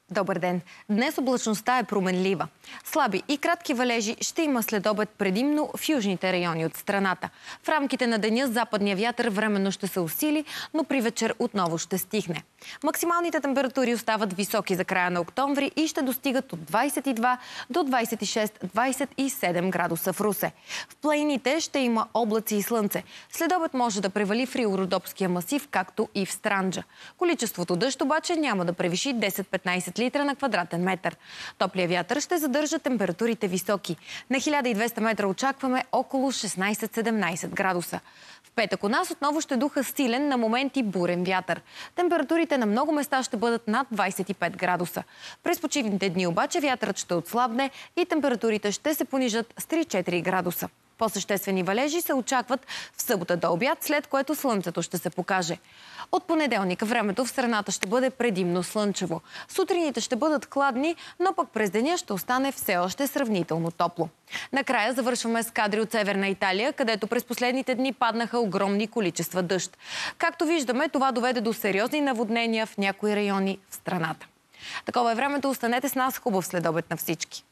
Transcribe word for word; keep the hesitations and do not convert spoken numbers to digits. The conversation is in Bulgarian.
Добър ден! Днес облачността е променлива. Слаби и кратки валежи ще има следобед предимно в южните райони от страната. В рамките на деня западния вятър временно ще се усили, но при вечер отново ще стихне. Максималните температури остават високи за края на октомври и ще достигат от двадесет и два до двадесет и шест - двадесет и седем градуса в Русе. В планините ще има облаци и слънце. Следобед може да превали в Рило-Родопския масив, както и в Странджа. Количеството дъжд обаче няма да превиши десет - петнадесет литра на квадратен метър. Топлия вятър ще задържа температурите високи. На хиляда и двеста метра очакваме около шестнадесет - седемнадесет градуса. В петък у нас отново ще духа силен, на моменти бурен вятър. Температурите на много места ще бъдат над двадесет и пет градуса. През почивните дни обаче вятърът ще отслабне и температурите ще се понижат с три - четири градуса. По-съществени валежи се очакват в събота до обяд, след което слънцето ще се покаже. От понеделник времето в страната ще бъде предимно слънчево. Сутрините ще бъдат хладни, но пък през деня ще остане все още сравнително топло. Накрая завършваме с кадри от Северна Италия, където през последните дни паднаха огромни количества дъжд. Както виждаме, това доведе до сериозни наводнения в някои райони в страната. Такова е времето. Останете с нас. Хубав следобед на всички!